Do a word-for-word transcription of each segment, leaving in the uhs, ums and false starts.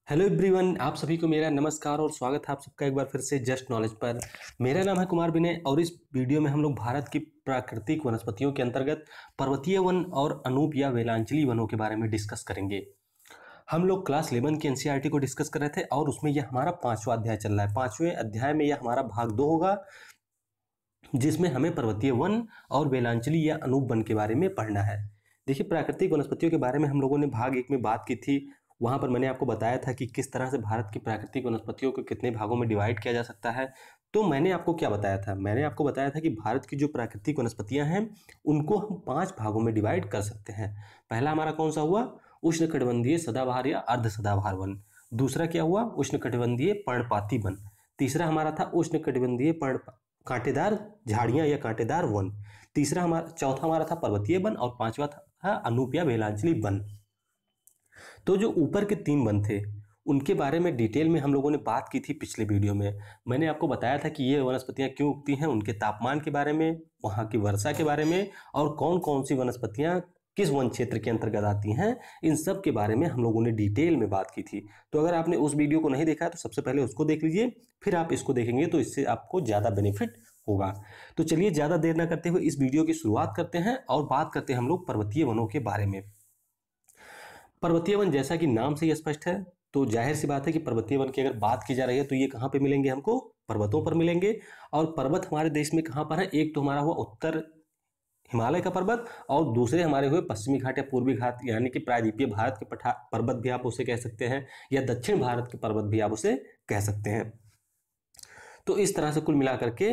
Hello everyone, आप सभी को मेरा नमस्कार और स्वागत है आप सबका एक बार फिर से जस्ट नॉलेज पर। मेरा नाम है कुमार विनय और इस वीडियो में हम लोग भारत की प्राकृतिक वनस्पतियों के अंतर्गत पर्वतीय वन और अनूप या वेलांचली वनों के बारे में डिस्कस करेंगे। हम लोग क्लास इलेवन की एनसीईआरटी को डिस्कस कर रहे थे और उसमें यह हमारा पांचवा अध्याय चल रहा है। पांचवें अध्याय में यह हमारा भाग दो होगा, जिसमें हमें पर्वतीय वन और वेलांचली या अनूप वन के बारे में पढ़ना है। देखिए, प्राकृतिक वनस्पतियों के बारे में हम लोगों ने भाग एक में बात की थी। वहां पर मैंने आपको बताया था कि किस तरह से भारत की प्राकृतिक वनस्पतियों को कितने भागों में डिवाइड किया जा सकता है। तो मैंने आपको क्या बताया था? मैंने आपको बताया था कि भारत की जो प्राकृतिक वनस्पतियां हैं उनको हम पांच भागों में डिवाइड कर सकते हैं। पहला हमारा कौन सा हुआ? उष्णकटिबंधीय सदाबहार या अर्ध सदाबहार वन। दूसरा क्या हुआ? उष्णकटिबंधीय पर्णपाती वन। तीसरा हमारा था उष्णकटिबंधीय पर्ण कांटेदार झाड़ियां या कांटेदार वन। तीसरा हमारा चौथा हमारा था पर्वतीय वन और पांचवा था अनूप या वेलांचली वन। तो जो ऊपर के तीन वन थे उनके बारे में डिटेल में हम लोगों ने बात की थी पिछले वीडियो में। मैंने आपको बताया था कि ये वनस्पतियां क्यों उगती हैं, उनके तापमान के बारे में, वहां की वर्षा के बारे में और कौन कौन सी वनस्पतियां किस वन क्षेत्र के अंतर्गत आती हैं, इन सब के बारे में हम लोगों ने डिटेल में बात की थी। तो अगर आपने उस वीडियो को नहीं देखा है तो सबसे पहले उसको देख लीजिए, फिर आप इसको देखेंगे तो इससे आपको ज़्यादा बेनिफिट होगा। तो चलिए ज़्यादा देर ना करते हुए इस वीडियो की शुरुआत करते हैं और बात करते हैं हम लोग पर्वतीय वनों के बारे में। पर्वतीय वन जैसा कि नाम से ही स्पष्ट है, तो जाहिर सी बात है कि पर्वतीय वन की अगर बात की जा रही है तो ये कहाँ पे मिलेंगे? हमको पर्वतों पर मिलेंगे। और पर्वत हमारे देश में कहाँ पर है? एक तो हमारा हुआ उत्तर हिमालय का पर्वत और दूसरे हमारे हुए पश्चिमी घाट या पूर्वी घाट, यानी कि प्रायद्वीपीय भारत के पर्वत भी आप उसे कह सकते हैं या दक्षिण भारत के पर्वत भी आप उसे कह सकते हैं। तो इस तरह से कुल मिलाकर के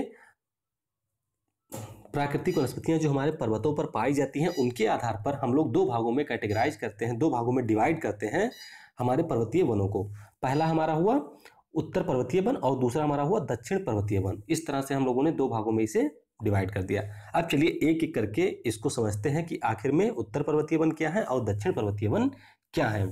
प्राकृतिक वनस्पतियां जो हमारे पर्वतों पर पाई जाती हैं उनके आधार पर हम लोग दो भागों में कैटेगराइज करते हैं, दो भागों में डिवाइड करते हैं हमारे पर्वतीय वनों को। पहला हमारा हुआ उत्तर पर्वतीय वन और दूसरा हमारा हुआ दक्षिण पर्वतीय वन। इस तरह से हम लोगों ने दो भागों में इसे डिवाइड कर दिया। अब चलिए एक एक करके इसको समझते हैं कि आखिर में उत्तर पर्वतीय वन क्या है और दक्षिण पर्वतीय वन क्या है।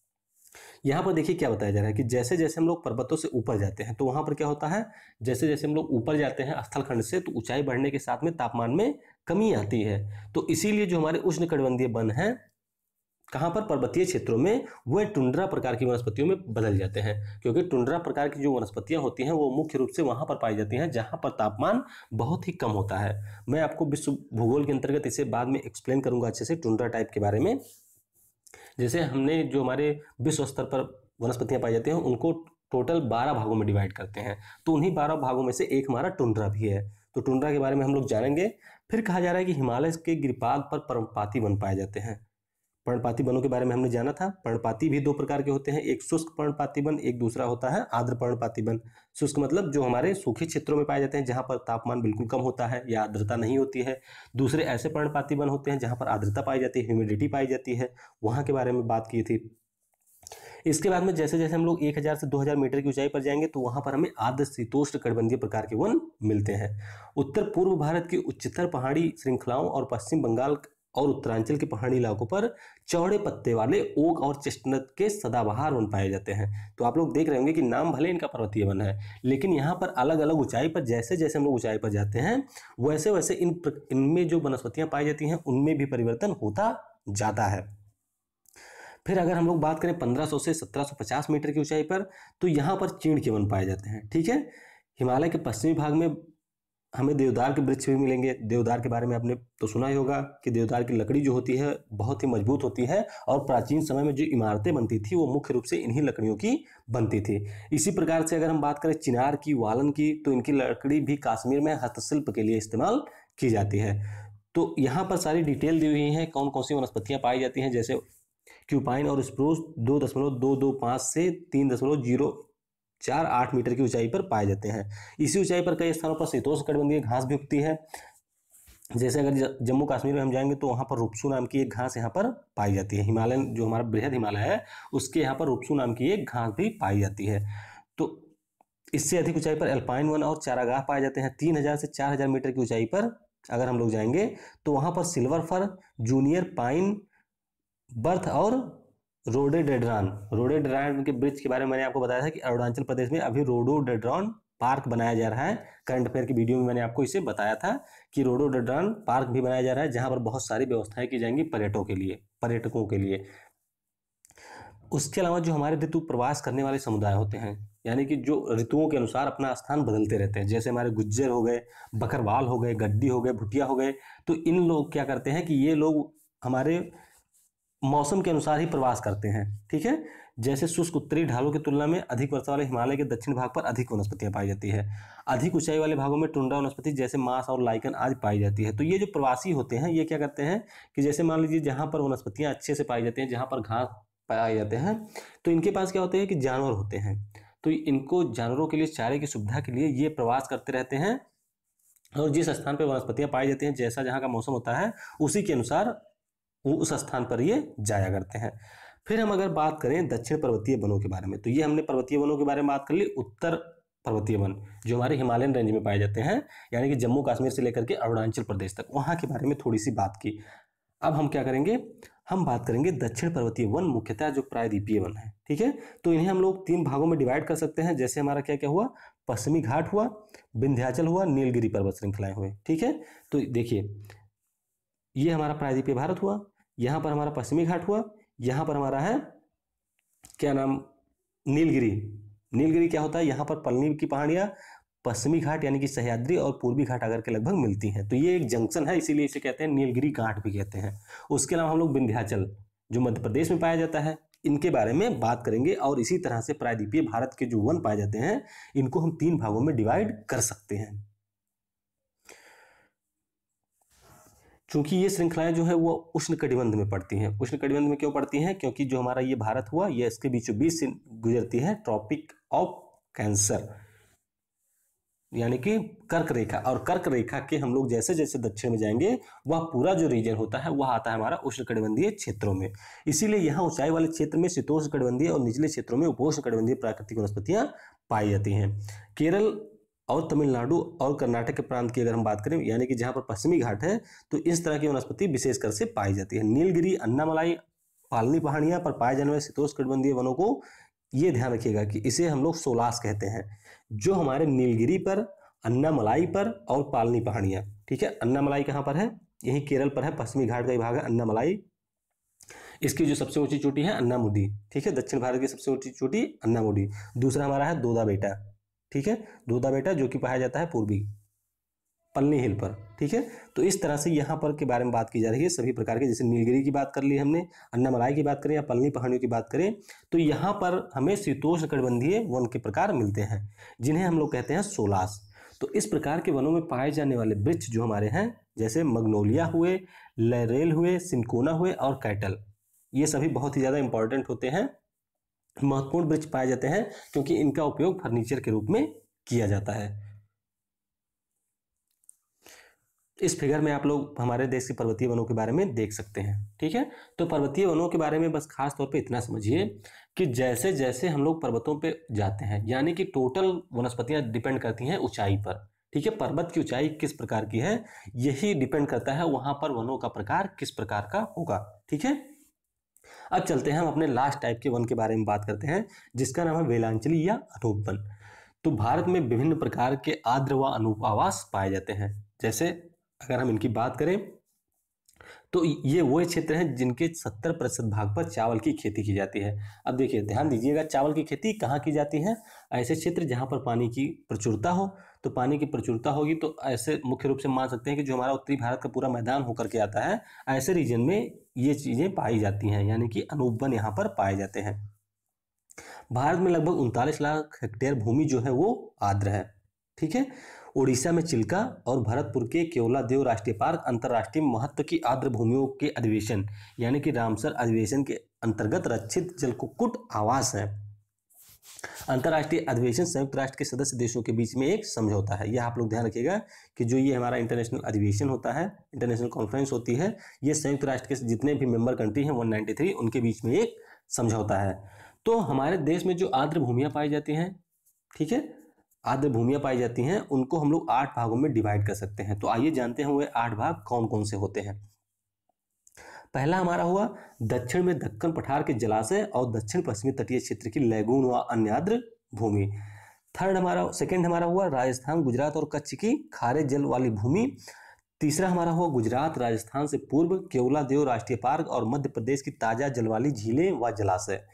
यहाँ पर देखिए क्या बताया जा रहा है कि जैसे जैसे हम लोग पर्वतों से ऊपर जाते हैं तो वहां पर क्या होता है, जैसे जैसे हम लोग ऊपर जाते हैं स्थलखंड से तो ऊंचाई बढ़ने के साथ में तापमान में कमी आती है। तो इसीलिए जो हमारे उष्णकटिबंधीय वन है कहाँ पर? पर्वतीय क्षेत्रों में, वह टुंड्रा प्रकार की वनस्पतियों में बदल जाते हैं, क्योंकि टुंड्रा प्रकार की जो वनस्पतियां होती हैं वो मुख्य रूप से वहां पर पाई जाती हैं जहां पर तापमान बहुत ही कम होता है। मैं आपको विश्व भूगोल के अंतर्गत इसे बाद में एक्सप्लेन करूंगा अच्छे से टुंड्रा टाइप के बारे में। जैसे हमने जो हमारे विश्व स्तर पर वनस्पतियां पाई जाती हैं उनको टोटल बारह भागों में डिवाइड करते हैं, तो उन्हीं बारह भागों में से एक हमारा टुंड्रा भी है। तो टुंड्रा के बारे में हम लोग जानेंगे। फिर कहा जा रहा है कि हिमालय के गिरिपाद पर पर्णपाती वन पाए जाते हैं। पर्णपाती वनों के बारे में हमने जाना था। पर्णपाती भी दो प्रकार के होते हैं, एक शुष्क पर्णपाती वन, एक दूसरा होता है आर्द्र पर्णपाती वन। शुष्क मतलब जो हमारे सूखे क्षेत्रों में पाए जाते हैं जहां पर तापमान बिल्कुल कम होता है या आर्द्रता नहीं होती है। दूसरे ऐसे पर्णपाती वन होते हैं जहां पर आर्द्रता पाई जाती है, ह्यूमिडिटी पाई जाती है, वहां के बारे में बात की थी। इसके बाद में जैसे जैसे हम लोग एक हज़ार से दो हज़ार मीटर की ऊंचाई पर जाएंगे तो वहां पर हमें आर्द्र शीतोष्ण कटिबंधीय प्रकार के वन मिलते हैं। उत्तर पूर्व भारत की उच्चतर पहाड़ी श्रृंखलाओं और पश्चिम बंगाल और उत्तरांचल के पहाड़ी इलाकों पर चौड़े पत्ते वाले ओक और चेस्टनट के सदाबहार वन पाए जाते हैं। तो आप लोग देख रहे होंगे कि नाम भले इनका पर्वतीय वन है, लेकिन यहाँ पर अलग अलग ऊंचाई पर जैसे जैसे हम लोग ऊंचाई पर जाते हैं वैसे वैसे इन इनमें जो वनस्पतियां पाई जाती हैं उनमें भी परिवर्तन होता जाता है। फिर अगर हम लोग बात करें पंद्रह सौ से सत्रह सौ पचास मीटर की ऊंचाई पर तो यहाँ पर चीड़ के वन पाए जाते हैं। ठीक है, हिमालय के पश्चिमी भाग में हमें देवदार के वृक्ष भी मिलेंगे। देवदार के बारे में आपने तो सुना ही होगा कि देवदार की लकड़ी जो होती है बहुत ही मजबूत होती है और प्राचीन समय में जो इमारतें बनती थी वो मुख्य रूप से इन्हीं लकड़ियों की बनती थी। इसी प्रकार से अगर हम बात करें चिनार की, वालन की, तो इनकी लकड़ी भी कश्मीर में हस्तशिल्प के लिए इस्तेमाल की जाती है। तो यहाँ पर सारी डिटेल दी हुई है कौन कौन सी वनस्पतियां पाई जाती हैं। जैसे क्यूपाइन और स्प्रूस दो दशमलव दो दो पाँच से तीन दशमलव जीरो चार आठ मीटर की ऊंचाई पर पाए जाते हैं। इसी ऊंचाई पर कई स्थानों पर शीतोष्ण कटिबंधीय घास भी उगती है। जैसे अगर जम्मू कश्मीर में हम जाएंगे तो वहां पर रुपसू नाम की एक घास यहाँ पर पाई जाती है। हिमालय जो हमारा बृहद हिमालय है उसके यहाँ पर रुपसू नाम की एक घास भी पाई जाती है। तो इससे अधिक ऊंचाई पर एल्पाइन वन और चारागाह पाए जाते हैं। तीन हजार से चार हजार मीटर की ऊंचाई पर अगर हम लोग जाएंगे तो वहां पर silver fir, juniper pine, birch और रोडोडेंड्रॉन रोडोडेंड्रॉन के वृक्ष के बारे में मैंने आपको बताया था कि अरुणाचल प्रदेश में अभी रोडोडेंड्रॉन पार्क बनाया जा रहा है। करंट अफेयर की वीडियो में मैंने आपको इसे बताया था कि रोडोडेंड्रॉन पार्क भी बनाया जा रहा है जहां पर बहुत सारी व्यवस्थाएं की जाएंगी पर्यटकों के लिए पर्यटकों के लिए उसके अलावा जो हमारे ऋतु प्रवास करने वाले समुदाय होते हैं, यानी कि जो ऋतुओं के अनुसार अपना स्थान बदलते रहते हैं, जैसे हमारे गुज्जर हो गए, बकरवाल हो गए, गड्डी हो गए, भुटिया हो गए, तो इन लोग क्या करते हैं कि ये लोग हमारे मौसम के अनुसार ही प्रवास करते हैं। ठीक है, जैसे शुष्क उत्तरी ढालों की तुलना में अधिक वर्षा वाले हिमालय के दक्षिण भाग पर अधिक वनस्पतियां पाई जाती है। अधिक ऊंचाई वाले भागों में टुंड्रा वनस्पति जैसे मांस और लाइकन आदि पाई जाती है। तो ये जो प्रवासी होते हैं ये क्या करते हैं कि जैसे मान लीजिए जहां पर वनस्पतियां अच्छे से पाई जाती हैं, जहां पर घास पाए जाते हैं, तो इनके पास क्या होते हैं कि जानवर होते हैं, तो इनको जानवरों के लिए चारे की सुविधा के लिए ये प्रवास करते रहते हैं, और जिस स्थान पर वनस्पतियां पाई जाती हैं, जैसा जहाँ का मौसम होता है उसी के अनुसार वो उस स्थान पर ये जाया करते हैं। फिर हम अगर बात करें दक्षिण पर्वतीय वनों के बारे में, तो ये हमने पर्वतीय वनों के बारे में बात कर ली। उत्तर पर्वतीय वन जो हमारे हिमालयन रेंज में पाए जाते हैं, यानी कि जम्मू कश्मीर से लेकर के अरुणाचल प्रदेश तक, वहाँ के बारे में थोड़ी सी बात की। अब हम क्या करेंगे, हम बात करेंगे दक्षिण पर्वतीय वन, मुख्यतः जो प्रायद्वीपीय वन है। ठीक है, तो इन्हें हम लोग तीन भागों में डिवाइड कर सकते हैं। जैसे हमारा क्या क्या हुआ, पश्चिमी घाट हुआ, विंध्याचल हुआ, नीलगिरी पर्वत श्रृंखलाएं हुए। ठीक है, तो देखिए ये हमारा प्रायद्वीपीय भारत हुआ, यहाँ पर हमारा पश्चिमी घाट हुआ, यहाँ पर हमारा है क्या नाम, नीलगिरी। नीलगिरी क्या होता है, यहाँ पर पलनी की पहाड़ियाँ पश्चिमी घाट यानी कि सह्याद्री और पूर्वी घाट आकर के लगभग मिलती हैं, तो ये एक जंक्शन है, इसीलिए इसे कहते हैं नीलगिरी घाट भी कहते हैं। उसके अलावा हम लोग विंध्याचल जो मध्य प्रदेश में पाया जाता है, इनके बारे में बात करेंगे। और इसी तरह से प्रायद्वीपीय भारत के जो वन पाए जाते हैं इनको हम तीन भागों में डिवाइड कर सकते हैं। क्योंकि ये श्रृंखलाएं जो है वो उष्ण कटिबंध में पड़ती हैं। उष्ण कटिबंध में क्यों पड़ती हैं, क्योंकि जो हमारा ये भारत हुआ ये इसके बीचों बीच से गुजरती है ट्रॉपिक ऑफ कैंसर यानी कि कर्क रेखा, और कर्क रेखा के हम लोग जैसे जैसे दक्षिण में जाएंगे वह पूरा जो रीजन होता है वह आता है हमारा उष्ण कटिबंधीय क्षेत्रों में। इसीलिए यहाँ ऊंचाई वाले क्षेत्र में शीतोष्ण कटिबंधीय और निचले क्षेत्रों में उपोष्ण कटिबंधीय प्राकृतिक वनस्पतियां पाई जाती हैं। केरल और तमिलनाडु और कर्नाटक के प्रांत की अगर हम बात करें, यानी कि जहाँ पर पश्चिमी घाट है, तो इस तरह की वनस्पति विशेषकर से पाई जाती है। नीलगिरी, अन्नामलाई, पालनी पहाड़ियाँ पर पाए जाने वाले शीतोष्ण कटिबंधीय वनों को ये ध्यान रखिएगा कि इसे हम लोग सोलास कहते हैं, जो हमारे नीलगिरी पर, अन्नामलाई पर और पालनी पहाड़ियाँ। ठीक है, अन्नामलाई कहाँ पर है, यही केरल पर है, पश्चिमी घाट का ही भाग है अन्नामलाई। इसकी जो सबसे ऊंची चोटी है अन्नामुडी। ठीक है, दक्षिण भारत की सबसे ऊंची चोटी अन्नामुडी। दूसरा हमारा है दोदा बेटा। ठीक है, दोदा बेटा जो कि पाया जाता है पूर्वी पलनी हिल पर। ठीक है, तो इस तरह से यहाँ पर के बारे में बात की जा रही है सभी प्रकार के, जैसे नीलगिरी की बात कर ली हमने, अन्नामलाई की बात करें या पलनी पहाड़ियों की बात करें, तो यहाँ पर हमें शीतोष्ण कटिबंधीय वन के प्रकार मिलते हैं जिन्हें हम लोग कहते हैं सोलास। तो इस प्रकार के वनों में पाए जाने वाले वृक्ष जो हमारे हैं, जैसे मग्नोलिया हुए, लरेल हुए, सिनकोना हुए और कैटल, ये सभी बहुत ही ज़्यादा इंपॉर्टेंट होते हैं, महत्वपूर्ण वृक्ष पाए जाते हैं, क्योंकि इनका उपयोग फर्नीचर के रूप में किया जाता है। इस फिगर में आप लोग हमारे देश के पर्वतीय वनों के बारे में देख सकते हैं। ठीक है, तो पर्वतीय वनों के बारे में बस खास तौर पे इतना समझिए कि जैसे जैसे हम लोग पर्वतों पे जाते हैं, यानी कि टोटल वनस्पतियां डिपेंड करती हैं ऊंचाई पर। ठीक है, पर्वत की ऊंचाई किस प्रकार की है यही डिपेंड करता है वहां पर वनों का प्रकार किस प्रकार का होगा। ठीक है, अब चलते हैं हम अपने लास्ट टाइप के वन के बारे में बात करते हैं, जिसका नाम है वेलांचली या अनूप वन। तो भारत में विभिन्न प्रकार के आर्द्र व अनूप आवास पाए जाते हैं। जैसे अगर हम इनकी बात करें तो ये वो क्षेत्र हैं जिनके सत्तर प्रतिशत भाग पर चावल की खेती की जाती है। अब देखिए ध्यान दीजिएगा, चावल की खेती कहाँ की जाती है, ऐसे क्षेत्र जहाँ पर पानी की प्रचुरता हो। तो पानी की प्रचुरता होगी तो ऐसे मुख्य रूप से मान सकते हैं कि जो हमारा उत्तरी भारत का पूरा मैदान होकर के आता है, ऐसे रीजन में ये चीज़ें पाई जाती हैं, यानी कि अनूप वन यहाँ पर पाए जाते हैं। भारत में लगभग उनतालीस लाख हेक्टेयर भूमि जो है वो आर्द्र है। ठीक है, उड़ीसा में चिल्का और भरतपुर के केवलादेव राष्ट्रीय पार्क अंतर्राष्ट्रीय महत्व की आर्द्र भूमियों के अधिवेशन यानी कि रामसर अधिवेशन के अंतर्गत रक्षित जलकुक्कुट आवास है। अंतर्राष्ट्रीय अधिवेशन संयुक्त राष्ट्र के सदस्य देशों के बीच में एक समझौता है। यह आप लोग ध्यान रखिएगा कि जो ये हमारा इंटरनेशनल अधिवेशन होता है, इंटरनेशनल कॉन्फ्रेंस होती है, ये संयुक्त राष्ट्र के जितने भी मेंबर कंट्री हैं एक सौ तिरानवे उनके बीच में एक समझौता है। तो हमारे देश में जो आर्द्र भूमियाँ पाई जाती हैं, ठीक है, आर्द्र भूमियाँ पाई जाती हैं, उनको हम लोग आठ भागों में डिवाइड कर सकते हैं। तो आइए जानते हैं वो आठ भाग कौन कौन से होते हैं। पहला हमारा हुआ दक्षिण में दक्कन पठार के जलाशय और दक्षिण पश्चिमी तटीय क्षेत्र की लैगून व अन्य आर्द्र भूमि। थर्ड हमारा सेकंड हमारा हुआ राजस्थान, गुजरात और कच्छ की खारे जल वाली भूमि। तीसरा हमारा हुआ गुजरात, राजस्थान से पूर्व केवलादेव राष्ट्रीय पार्क और मध्य प्रदेश की ताजा जल वाली झीलें व जलाशय।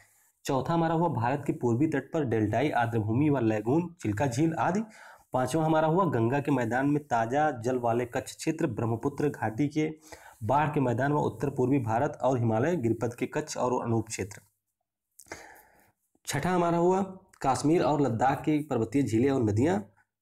चौथा हमारा हुआ भारत के पूर्वी तट पर डेल्टाई आर्द्रभूमि व लैगून, चिल्का झील आदि। पांचवा हमारा हुआ गंगा के मैदान में ताजा जल वाले कच्छ क्षेत्र, ब्रह्मपुत्र घाटी के बाढ़ के मैदान व उत्तर पूर्वी भारत और हिमालय गिरिपथ के कच्छ और अनूप क्षेत्र। छठा हमारा हुआ कश्मीर और लद्दाख की पर्वतीय झीलें और नदियां।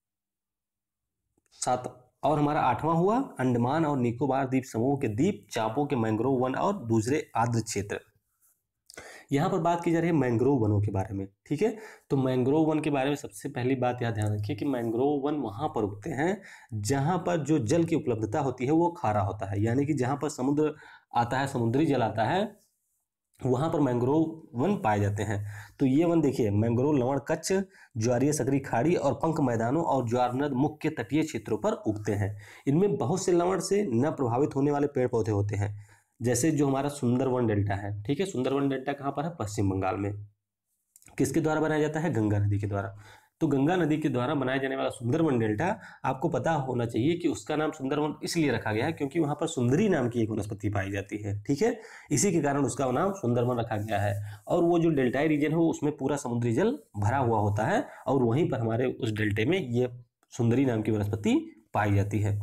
सात और हमारा आठवां हुआ अंडमान और निकोबार द्वीप समूह के द्वीप, चापों के मैंग्रोव वन और दूसरे आर्द्र क्षेत्र। यहाँ पर बात की जा रही है मैंग्रोव वनों के बारे में, ठीक है। तो मैंग्रोव वन के बारे में सबसे पहली बात यह ध्यान रखिए कि मैंग्रोव वन वहाँ पर उगते हैं जहाँ पर जो जल की उपलब्धता होती है वो खारा होता है, यानी कि जहाँ पर समुद्र आता है, समुद्री जल आता है, वहाँ पर मैंग्रोव वन पाए जाते हैं। तो ये वन देखिए, मैंग्रोव लवण कच्छ, ज्वारीय सकरी खाड़ी और पंख मैदानों और ज्वारनद मुख्य तटीय क्षेत्रों पर उगते हैं। इनमें बहुत से लवण से न प्रभावित होने वाले पेड़ पौधे होते हैं, जैसे जो हमारा सुंदरवन डेल्टा है, ठीक है। सुंदरवन डेल्टा कहाँ पर है? पश्चिम बंगाल में। किसके द्वारा बनाया जाता है? गंगा नदी के द्वारा। तो गंगा नदी के द्वारा बनाया जाने वाला सुंदरवन डेल्टा, आपको पता होना चाहिए कि उसका नाम सुंदरवन इसलिए रखा गया है क्योंकि वहां पर सुंदरी नाम की एक वनस्पति पाई जाती है, ठीक है। इसी के कारण उसका नाम सुंदरवन रखा गया है। और वो जो डेल्टाई रीजन है उसमें पूरा समुद्री जल भरा हुआ होता है और वहीं पर हमारे उस डेल्टे में ये सुंदरी नाम की वनस्पति पाई जाती है।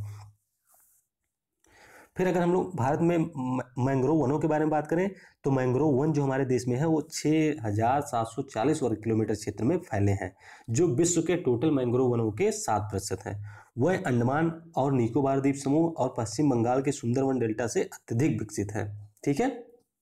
फिर अगर हम लोग भारत में मैंग्रोव वनों के बारे में बात करें तो मैंग्रोव वन जो हमारे देश में है वो छः हजार सात सौ चालीस वर्ग किलोमीटर क्षेत्र में फैले हैं, जो विश्व के टोटल मैंग्रोव वनों के सात प्रतिशत हैं। वह अंडमान और निकोबार द्वीप समूह और पश्चिम बंगाल के सुंदरवन डेल्टा से अत्यधिक विकसित है, ठीक है।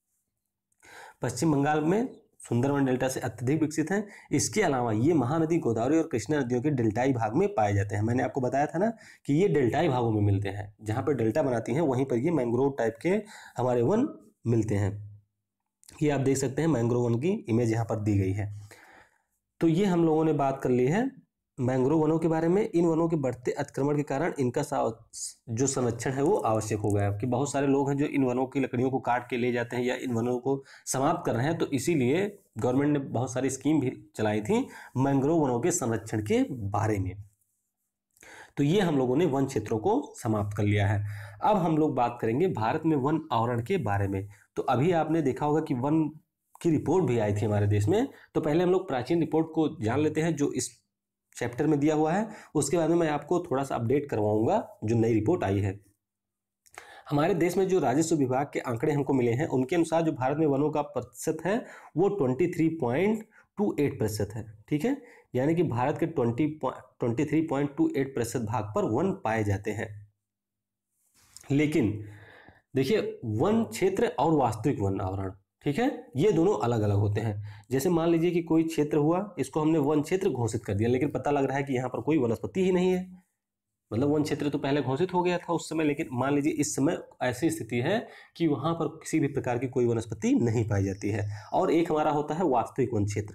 पश्चिम बंगाल में सुंदरवन डेल्टा से अत्यधिक विकसित हैं। इसके अलावा ये महानदी गोदावरी और कृष्णा नदियों के डेल्टाई भाग में पाए जाते हैं। मैंने आपको बताया था ना कि ये डेल्टाई भागों में मिलते हैं, जहाँ पर डेल्टा बनाती हैं वहीं पर ये मैंग्रोव टाइप के हमारे वन मिलते हैं। ये आप देख सकते हैं मैंग्रोव वन की इमेज यहाँ पर दी गई है। तो ये हम लोगों ने बात कर ली है मैंग्रोव वनों के बारे में। इन वनों के बढ़ते अतिक्रमण के कारण इनका जो संरक्षण है वो आवश्यक हो गया है कि बहुत सारे लोग हैं जो इन वनों की लकड़ियों को काट के ले जाते हैं या इन वनों को समाप्त कर रहे हैं। तो इसीलिए गवर्नमेंट ने बहुत सारी स्कीम भी चलाई थी मैंग्रोव वनों के संरक्षण के बारे में। तो ये हम लोगों ने वन क्षेत्रों को समाप्त कर लिया है। अब हम लोग बात करेंगे भारत में वन आवरण के बारे में। तो अभी आपने देखा होगा कि वन की रिपोर्ट भी आई थी हमारे देश में। तो पहले हम लोग प्राचीन रिपोर्ट को जान लेते हैं जो इस चैप्टर में दिया हुआ है, उसके बाद में मैं आपको थोड़ा सा अपडेट करवाऊंगा जो नई रिपोर्ट आई है। हमारे देश में जो राजस्व विभाग के आंकड़े हमको मिले हैं उनके अनुसार जो भारत में वनों का प्रतिशत है वो तेईस पॉइंट दो आठ प्रतिशत है, ठीक है। यानी कि भारत के तेईस पॉइंट दो आठ प्रतिशत भाग पर वन पाए जाते हैं। लेकिन देखिए वन क्षेत्र और वास्तविक वन आवरण, ठीक है, ये दोनों अलग अलग होते हैं। जैसे मान लीजिए कि कोई क्षेत्र हुआ, इसको हमने वन क्षेत्र घोषित कर दिया, लेकिन पता लग रहा है कि यहाँ पर कोई वनस्पति ही नहीं है। मतलब वन क्षेत्र तो पहले घोषित हो गया था उस समय, लेकिन मान लीजिए इस समय ऐसी स्थिति है कि वहाँ पर किसी भी प्रकार की कोई वनस्पति नहीं पाई जाती है। और एक हमारा होता है वास्तविक वन क्षेत्र,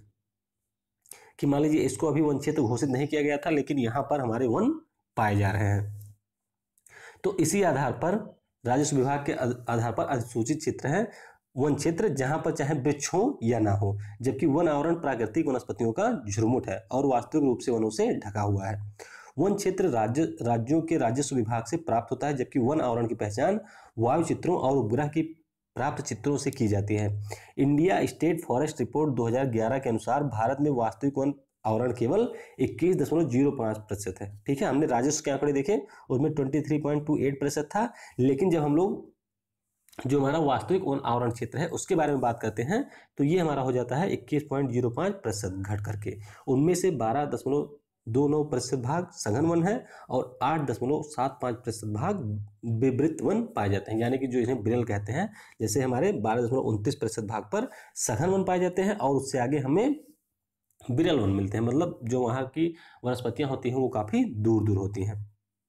कि मान लीजिए इसको अभी वन क्षेत्र घोषित नहीं किया गया था लेकिन यहाँ पर हमारे वन पाए जा रहे हैं। तो इसी आधार पर राजस्व विभाग के आधार पर अधिसूचित क्षेत्र है वन क्षेत्र, जहां पर चाहे वृक्ष हो या ना हो। जबकि वन आवरण प्राकृतिक वनस्पतियों का झुरमुट है और वास्तविक रूप से वनों से ढका हुआ है। वन क्षेत्र राज्य राज्यों के राजस्व विभाग से प्राप्त होता है, जबकि वन आवरण की पहचान वायु चित्रों और उपग्रह की प्राप्त चित्रों से की जाती है। इंडिया स्टेट फॉरेस्ट रिपोर्ट दो हज़ार ग्यारह के अनुसार भारत में वास्तविक वन आवरण केवल इक्कीस दशमलव जीरो पाँच प्रतिशत है, ठीक है। हमने राजस्व के आंकड़े देखे उसमें तेईस पॉइंट दो आठ प्रतिशत था, लेकिन जब हम लोग जो हमारा वास्तविक वन आवरण क्षेत्र है उसके बारे में बात करते हैं तो ये हमारा हो जाता है इक्कीस पॉइंट जीरो पाँच प्रतिशत घट करके। उनमें से बारह दशमलव दो नौ प्रतिशत भाग सघन वन है और आठ दशमलव सात पाँच प्रतिशत भाग विवृत वन पाए जाते हैं, यानी कि जो इन्हें बिरल कहते हैं। जैसे हमारे बारह दशमलव उनतीस प्रतिशत भाग पर सघन वन पाए जाते हैं और उससे आगे हमें बिरल वन मिलते हैं। मतलब जो वहाँ की वनस्पतियाँ होती हैं वो काफ़ी दूर दूर होती हैं।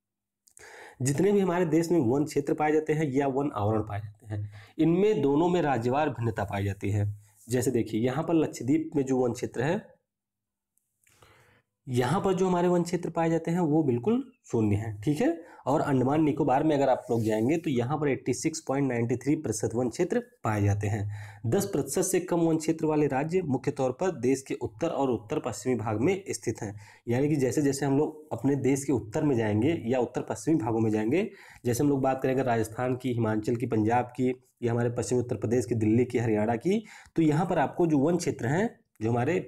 जितने भी हमारे देश में वन क्षेत्र पाए जाते हैं या वन आवरण पाए जाते हैं, इनमें दोनों में राज्यवार भिन्नता पाई जाती है। जैसे देखिए यहाँ पर लक्षद्वीप में जो वन क्षेत्र है यहाँ पर जो हमारे वन क्षेत्र पाए जाते हैं वो बिल्कुल शून्य है, ठीक है। और अंडमान निकोबार में अगर आप लोग जाएंगे तो यहाँ पर छियासी पॉइंट नौ तीन प्रतिशत वन क्षेत्र पाए जाते हैं। दस प्रतिशत से कम वन क्षेत्र वाले राज्य मुख्य तौर पर देश के उत्तर और उत्तर पश्चिमी भाग में स्थित हैं। यानी कि जैसे जैसे हम लोग अपने देश के उत्तर में जाएंगे या उत्तर पश्चिमी भागों में जाएंगे, जैसे हम लोग बात करेंगे राजस्थान की, हिमाचल की, पंजाब की, या हमारे पश्चिमी उत्तर प्रदेश की, दिल्ली की, हरियाणा की, तो यहाँ पर आपको जो वन क्षेत्र हैं, जो हमारे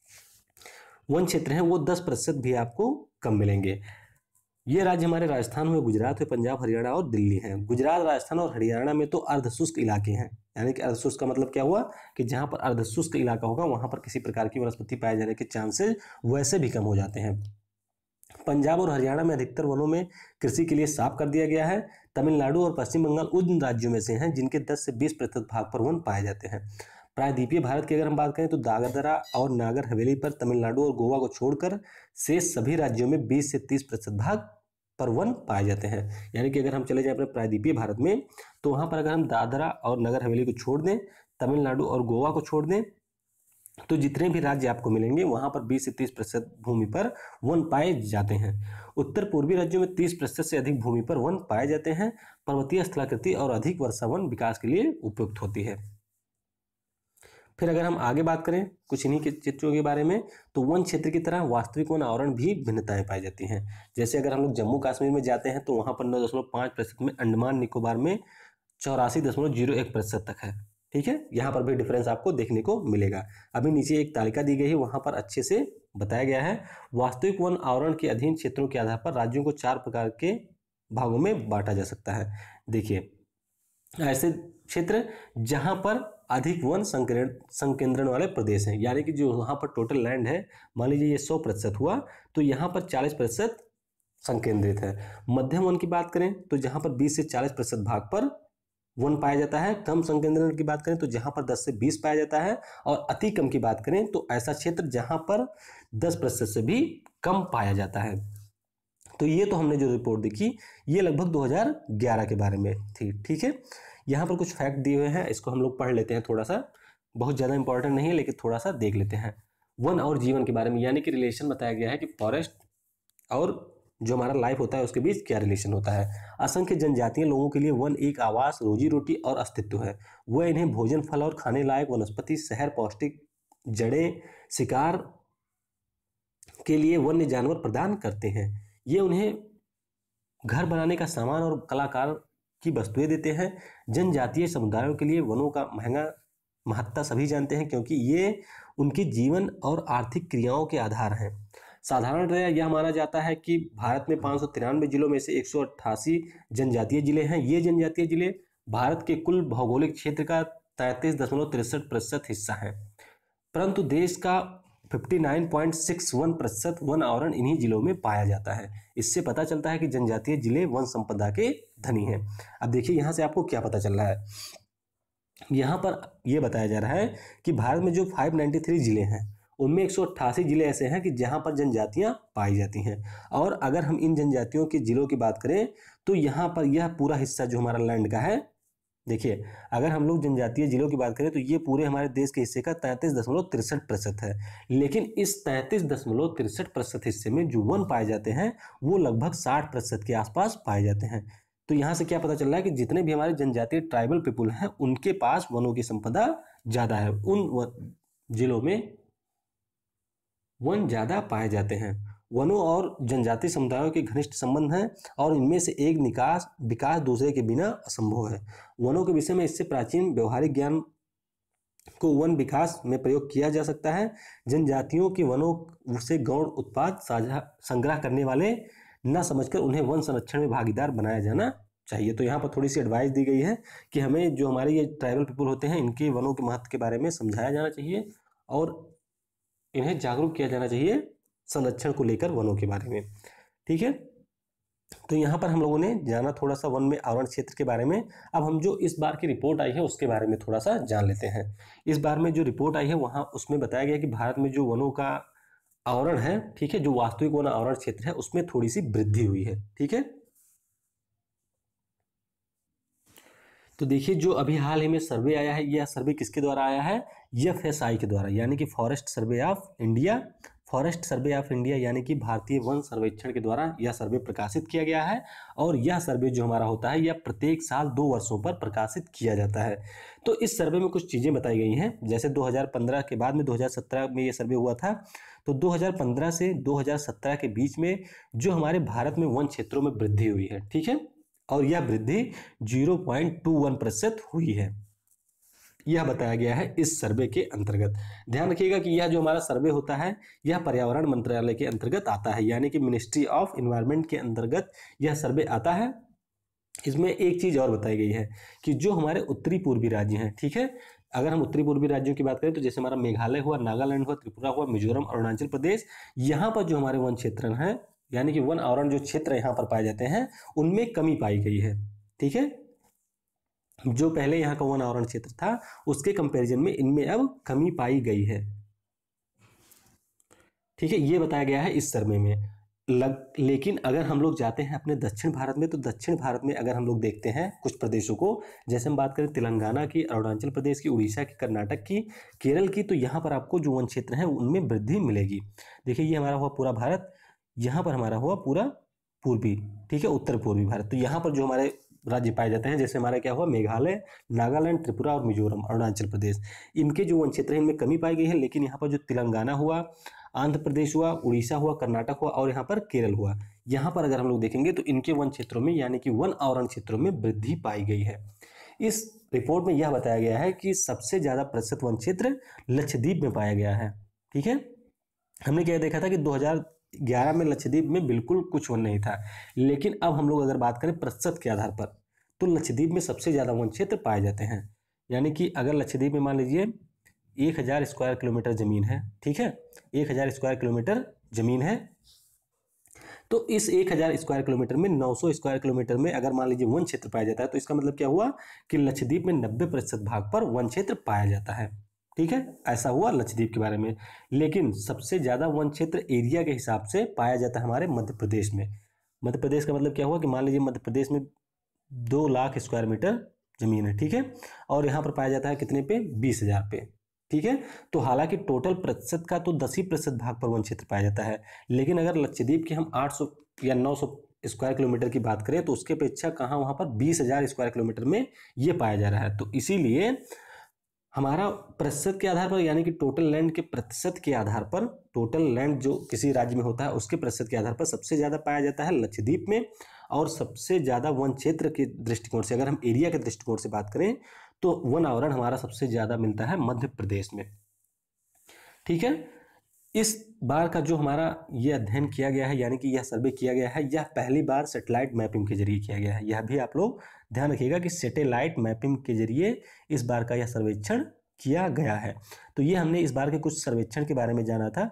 वन क्षेत्र हैं, वो दस प्रतिशत भी आपको कम मिलेंगे। ये राज्य हमारे राजस्थान में, गुजरात में, पंजाब, हरियाणा और दिल्ली हैं। गुजरात, राजस्थान और हरियाणा में तो अर्धशुष्क इलाके हैं। यानी कि अर्धशुष्क का मतलब क्या हुआ कि जहां पर अर्धशुष्क इलाका होगा वहां पर किसी प्रकार की वनस्पति पाए जाने के चांसेस वैसे भी कम हो जाते हैं। पंजाब और हरियाणा में अधिकतर वनों में कृषि के लिए साफ कर दिया गया है। तमिलनाडु और पश्चिम बंगाल उन राज्यों में से हैं जिनके दस से बीस प्रतिशत भाग पर वन पाए जाते हैं। प्रायद्वीपीय भारत की अगर हम बात करें तो दादरा और नागर हवेली पर, तमिलनाडु और गोवा को छोड़कर शेष सभी राज्यों में बीस से तीस प्रतिशत भाग पर वन पाए जाते हैं। यानी कि अगर हम चले जाएं अपने प्रायद्वीपीय भारत में तो वहां पर अगर हम दादरा और नगर हवेली को छोड़ दें, तमिलनाडु और गोवा को छोड़ दें, तो जितने भी राज्य आपको मिलेंगे वहां पर बीस से तीस प्रतिशत भूमि पर वन पाए जाते हैं। उत्तर पूर्वी राज्यों में तीस प्रतिशत से अधिक भूमि पर वन पाए जाते हैं। पर्वतीय स्थलाकृति और अधिक वर्षा वन विकास के लिए उपयुक्त होती है। फिर अगर हम आगे बात करें कुछ इन्हीं के चित्रों के बारे में, तो वन क्षेत्र की तरह वास्तविक वन आवरण भी भिन्नताएं पाई जाती हैं। जैसे अगर हम लोग जम्मू कश्मीर में जाते हैं तो वहां पर नौ दशमलव पाँच प्रतिशत में, अंडमान निकोबार में चौरासी दशमलव जीरो एक प्रतिशत तक है, ठीक है। यहाँ पर भी डिफरेंस आपको देखने को मिलेगा। अभी नीचे एक तालिका दी गई है, वहां पर अच्छे से बताया गया है। वास्तविक वन आवरण के अधीन क्षेत्रों के आधार पर राज्यों को चार प्रकार के भागों में बांटा जा सकता है। देखिए, ऐसे क्षेत्र जहां पर अधिक वन संकेंद्रण वाले प्रदेश हैं, यानी कि जो वहां पर टोटल लैंड है, मान लीजिए ये सौ प्रतिशत हुआ तो यहाँ पर चालीस प्रतिशत संकेंद्रित है। मध्यम वन की बात करें तो जहां पर बीस से चालीस प्रतिशत भाग पर वन पाया जाता है। कम संकेंद्रण की बात करें तो जहां पर दस से बीस पाया जाता है। और अति कम की बात करें तो ऐसा क्षेत्र जहां पर दस प्रतिशत से भी कम पाया जाता है। तो ये तो हमने जो रिपोर्ट देखी ये लगभग दो हज़ार ग्यारह के बारे में थी, ठीक है। यहाँ पर कुछ फैक्ट दिए हुए हैं, इसको हम लोग पढ़ लेते हैं थोड़ा सा, बहुत ज़्यादा इंपॉर्टेंट नहीं है लेकिन थोड़ा सा देख लेते हैं। वन और जीवन के बारे में, यानी कि रिलेशन बताया गया है कि फॉरेस्ट और जो हमारा लाइफ होता है उसके बीच क्या रिलेशन होता है। असंख्य जनजातीय लोगों के लिए वन एक आवास, रोजी रोटी और अस्तित्व है। वह इन्हें भोजन, फल और खाने लायक वनस्पति, शहर, पौष्टिक जड़ें, शिकार के लिए वन्य जानवर प्रदान करते हैं। ये उन्हें घर बनाने का सामान और कलाकार की वस्तुएं देते हैं। जनजातीय समुदायों के लिए वनों का महंगा महत्ता सभी जानते हैं क्योंकि ये उनके जीवन और आर्थिक क्रियाओं के आधार हैं। साधारणतया यह माना जाता है कि भारत में पाँच सौ तिरानवे जिलों में से एक सौ अट्ठासी जनजातीय जिले हैं। ये जनजातीय जिले भारत के कुल भौगोलिक क्षेत्र का तैंतीस दशमलव तिरसठ प्रतिशत हिस्सा है, परंतु देश का उनसठ पॉइंट छह एक प्रतिशत वन आवरण इन्हीं जिलों में पाया जाता है। इससे पता चलता है कि जनजातीय जिले वन संपदा के धनी हैं। अब देखिए यहाँ से आपको क्या पता चल रहा है, यहाँ पर यह बताया जा रहा है कि भारत में जो पाँच सौ तिरानवे जिले हैं उनमें एक सौ अट्ठासी जिले ऐसे हैं कि जहां पर जनजातियां पाई जाती हैं। और अगर हम इन जनजातियों के जिलों की बात करें तो यहाँ पर यह पूरा हिस्सा जो हमारा लैंड का है, देखिए अगर हम लोग जनजातीय जिलों की बात करें तो ये पूरे हमारे देश के हिस्से का तैंतीस दशमलव तिरसठ प्रतिशत है। लेकिन इस तैंतीस दशमलव तिरसठ प्रतिशत हिस्से में जो वन पाए जाते हैं वो लगभग साठ प्रतिशत के आसपास पाए जाते हैं। तो यहाँ से क्या पता चल रहा है कि जितने भी हमारे जनजातीय ट्राइबल पीपुल हैं उनके पास वनों की संपदा ज़्यादा है, उन जिलों में वन ज़्यादा पाए जाते हैं। वनों और जनजातीय समुदायों के घनिष्ठ संबंध हैं और इनमें से एक निकास विकास दूसरे के बिना असंभव है। वनों के विषय में इससे प्राचीन व्यवहारिक ज्ञान को वन विकास में प्रयोग किया जा सकता है। जनजातियों के वनों से गौण उत्पाद साझा संग्रह करने वाले न समझकर उन्हें वन संरक्षण में भागीदार बनाया जाना चाहिए। तो यहाँ पर थोड़ी सी एडवाइस दी गई है कि हमें जो हमारे ये ट्राइबल पीपल होते हैं इनके वनों के महत्व के बारे में समझाया जाना चाहिए और इन्हें जागरूक किया जाना चाहिए संरक्षण को लेकर वनों के बारे में, ठीक है। तो यहाँ पर हम लोगों ने जाना थोड़ा सा वन में आवरण क्षेत्र के बारे में। अब हम जो इस बार की रिपोर्ट आई है उसके बारे में थोड़ा सा जान लेते हैं। इस बार में जो रिपोर्ट आई है वहाँ उसमें बताया गया कि भारत में जो वनों का आवरण है, ठीक है, जो वास्तविक वन आवरण क्षेत्र है उसमें थोड़ी सी वृद्धि हुई है, ठीक है। तो देखिए जो अभी हाल ही में सर्वे आया है, यह सर्वे किसके द्वारा आया है, एफ एस आई के द्वारा, यानी कि forest survey of India forest survey of India यानी कि भारतीय वन सर्वेक्षण के द्वारा यह सर्वे प्रकाशित किया गया है और यह सर्वे जो हमारा होता है यह प्रत्येक साल दो वर्षों पर प्रकाशित किया जाता है। तो इस सर्वे में कुछ चीज़ें बताई गई हैं, जैसे दो हज़ार पंद्रह के बाद में दो हज़ार सत्रह में ये सर्वे हुआ था, तो दो हज़ार पंद्रह से दो हज़ार सत्रह के बीच में जो हमारे भारत में वन क्षेत्रों में वृद्धि हुई है, ठीक है, और यह वृद्धि जीरो पॉइंट टू वन प्रतिशत हुई है, यह बताया गया है इस सर्वे के अंतर्गत। ध्यान रखिएगा कि यह जो हमारा सर्वे होता है यह पर्यावरण मंत्रालय के अंतर्गत आता है, यानी कि मिनिस्ट्री ऑफ एनवायरनमेंट के अंतर्गत यह सर्वे आता है। इसमें एक चीज और बताई गई है कि जो हमारे उत्तरी पूर्वी राज्य हैं, ठीक है, अगर हम उत्तरी पूर्वी राज्यों की बात करें तो जैसे हमारा मेघालय हुआ, नागालैंड हुआ, त्रिपुरा हुआ, मिजोरम, अरुणाचल प्रदेश, यहाँ पर जो हमारे वन क्षेत्र हैं यानी कि वन आवरण जो क्षेत्र यहाँ पर पाए जाते हैं उनमें कमी पाई गई है, ठीक है, जो पहले यहाँ का वन आवरण क्षेत्र था उसके कंपैरिजन में इनमें अब कमी पाई गई है, ठीक है, ये बताया गया है इस सर्वे में। लग लेकिन अगर हम लोग जाते हैं अपने दक्षिण भारत में तो दक्षिण भारत में अगर हम लोग देखते हैं कुछ प्रदेशों को, जैसे हम बात करें तेलंगाना की, अरुणाचल प्रदेश की, उड़ीसा की, कर्नाटक की, केरल की, तो यहाँ पर आपको जो वन क्षेत्र है उनमें वृद्धि मिलेगी। देखिए ये हमारा हुआ पूरा भारत, यहाँ पर हमारा हुआ पूरा पूर्वी, ठीक है, उत्तर पूर्वी भारत, तो यहाँ पर जो हमारे राज्य पाए जाते हैं जैसे हमारा क्या हुआ मेघालय, नागालैंड, त्रिपुरा और मिजोरम, अरुणाचल प्रदेश, इनके जो वन क्षेत्र है इनमें कमी पाई गई है। लेकिन यहाँ पर जो तेलंगाना हुआ, आंध्र प्रदेश हुआ, उड़ीसा हुआ, कर्नाटक हुआ और यहाँ पर केरल हुआ, यहाँ पर अगर हम लोग देखेंगे तो इनके वन क्षेत्रों में यानी कि वन आवरण क्षेत्रों में वृद्धि पाई गई है। इस रिपोर्ट में यह बताया गया है कि सबसे ज्यादा प्रतिशत वन क्षेत्र लक्षद्वीप में पाया गया है, ठीक है। हमने क्या देखा था कि दो हज़ार ग्यारह में लक्षद्वीप में बिल्कुल कुछ वन नहीं था, लेकिन अब हम लोग अगर बात करें प्रतिशत के आधार पर तो लक्षद्वीप में सबसे ज्यादा वन क्षेत्र पाए जाते हैं। यानी कि अगर लक्षद्वीप में मान लीजिए एक हजार स्क्वायर किलोमीटर जमीन है, ठीक है, एक हजार स्क्वायर किलोमीटर जमीन है, तो इस एक हजार स्क्वायर किलोमीटर में नौ सौ स्क्वायर किलोमीटर में अगर मान लीजिए वन क्षेत्र पाया जाता है तो इसका मतलब क्या हुआ कि लक्षद्वीप में नब्बे प्रतिशत भाग पर वन क्षेत्र पाया जाता है, ठीक है, ऐसा हुआ लक्षद्वीप के बारे में। लेकिन सबसे ज्यादा वन क्षेत्र एरिया के हिसाब से पाया जाता है हमारे मध्य प्रदेश में। मध्य प्रदेश का मतलब क्या हुआ कि मान लीजिए मध्य प्रदेश में दो लाख स्क्वायर मीटर जमीन है, ठीक है, और यहाँ पर पाया जाता है कितने पे, बीस हजार पे, ठीक है। तो हालांकि टोटल प्रतिशत का तो दस ही प्रतिशत भाग पर वन क्षेत्र पाया जाता है, लेकिन अगर लक्षद्वीप के हम आठ सौ या नौ सौ स्क्वायर किलोमीटर की बात करें तो उसके अपेक्षा कहाँ वहाँ पर बीस हजार स्क्वायर किलोमीटर में ये पाया जा रहा है। तो इसीलिए हमारा प्रतिशत के आधार पर यानी कि टोटल लैंड के प्रतिशत के आधार पर, टोटल लैंड जो किसी राज्य में होता है उसके प्रतिशत के आधार पर सबसे ज़्यादा पाया जाता है लक्षद्वीप में, और सबसे ज़्यादा वन क्षेत्र के दृष्टिकोण से अगर हम एरिया के दृष्टिकोण से बात करें तो वन आवरण हमारा सबसे ज़्यादा मिलता है मध्य प्रदेश में, ठीक है। इस बार का जो हमारा ये अध्ययन किया गया है यानी कि यह सर्वे किया गया है, यह पहली बार सैटेलाइट मैपिंग के जरिए किया गया है। यह भी आप लोग ध्यान रखिएगा कि सैटेलाइट मैपिंग के जरिए इस बार का यह सर्वेक्षण किया गया है। तो ये हमने इस बार के कुछ सर्वेक्षण के बारे में जाना था।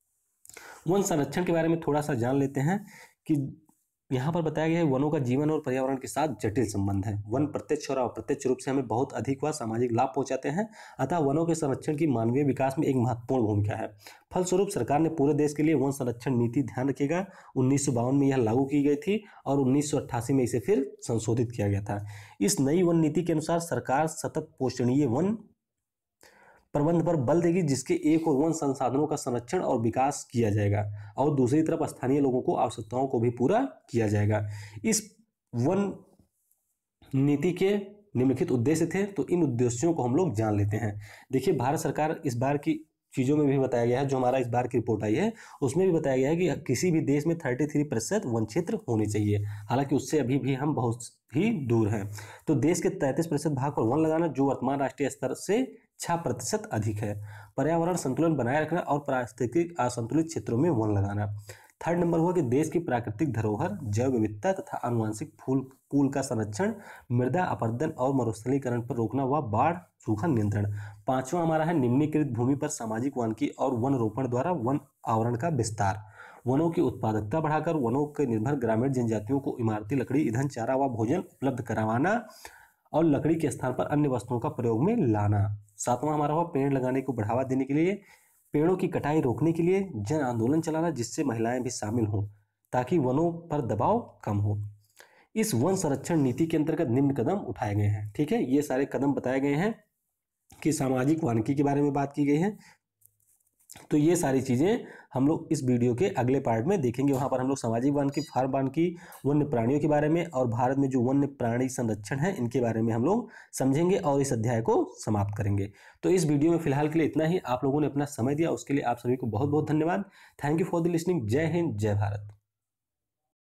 वन संरक्षण के बारे में थोड़ा सा जान लेते हैं कि यहाँ पर बताया गया है वनों का जीवन और पर्यावरण के साथ जटिल संबंध है। वन प्रत्यक्ष और अप्रत्यक्ष रूप से हमें बहुत अधिक व सामाजिक लाभ पहुंचाते हैं, अतः वनों के संरक्षण की मानवीय विकास में एक महत्वपूर्ण भूमिका है। फलस्वरूप सरकार ने पूरे देश के लिए वन संरक्षण नीति, ध्यान रखिएगा, उन्नीस सौ बावन में यह लागू की गई थी और उन्नीस सौ अट्ठासी में इसे फिर संशोधित किया गया था। इस नई वन नीति के अनुसार सरकार सतत पोषणीय वन प्रबंध पर बल देगी, जिसके एक और वन संसाधनों का संरक्षण और विकास किया जाएगा और दूसरी तरफ स्थानीय लोगों को आवश्यकताओं को भी पूरा किया जाएगा। इस वन नीति के निम्नलिखित उद्देश्य थे, तो इन उद्देश्यों को हम लोग जान लेते हैं। देखिए भारत सरकार इस बार की चीज़ों में भी बताया गया है, जो हमारा इस बार की रिपोर्ट आई है उसमें भी बताया गया है कि किसी भी देश में तैंतीस प्रतिशत वन क्षेत्र होने चाहिए, हालांकि उससे अभी भी हम बहुत ही दूर हैं। तो देश के तैंतीस प्रतिशत भाग पर वन लगाना, जो वर्तमान राष्ट्रीय स्तर से छह प्रतिशत अधिक है। पर्यावरण संतुलन बनाए रखना और पारिस्थितिक असंतुलित क्षेत्रों में वन लगाना। थर्ड नंबर हुआ कि देश की प्राकृतिक धरोहर, जैव विविधता तथा आनुवंशिक फूल पूल का संरक्षण, मृदा अपरदन और मरुस्थलीकरण पर रोकना व बाढ़ सूखा नियंत्रण। पांचवा हमारा है निम्नीकृत भूमि पर सामाजिक वानिकी और वन रोपण द्वारा वन आवरण का विस्तार। वनों की उत्पादकता बढ़ाकर वनों के निर्भर ग्रामीण जनजातियों को इमारती लकड़ी, ईंधन, चारा व भोजन उपलब्ध करवाना और लकड़ी के स्थान पर अन्य वस्तुओं का प्रयोग में लाना। सातवां हमारा हुआ पेड़ लगाने को बढ़ावा देने के लिए पेड़ों की कटाई रोकने के लिए जन आंदोलन चलाना, जिससे महिलाएं भी शामिल हों ताकि वनों पर दबाव कम हो। इस वन संरक्षण नीति के अंतर्गत निम्न कदम उठाए गए हैं, ठीक है। ये सारे कदम बताए गए हैं कि सामाजिक वानिकी के बारे में बात की गई है, तो ये सारी चीज़ें हम लोग इस वीडियो के अगले पार्ट में देखेंगे। वहाँ पर हम लोग सामाजिक वानिकी, फार्म वानिकी, वन्य प्राणियों के बारे में और भारत में जो वन्य प्राणी संरक्षण है इनके बारे में हम लोग समझेंगे और इस अध्याय को समाप्त करेंगे। तो इस वीडियो में फिलहाल के लिए इतना ही। आप लोगों ने अपना समय दिया उसके लिए आप सभी को बहुत बहुत धन्यवाद। Thank you for the listening. जय हिंद, जय भारत।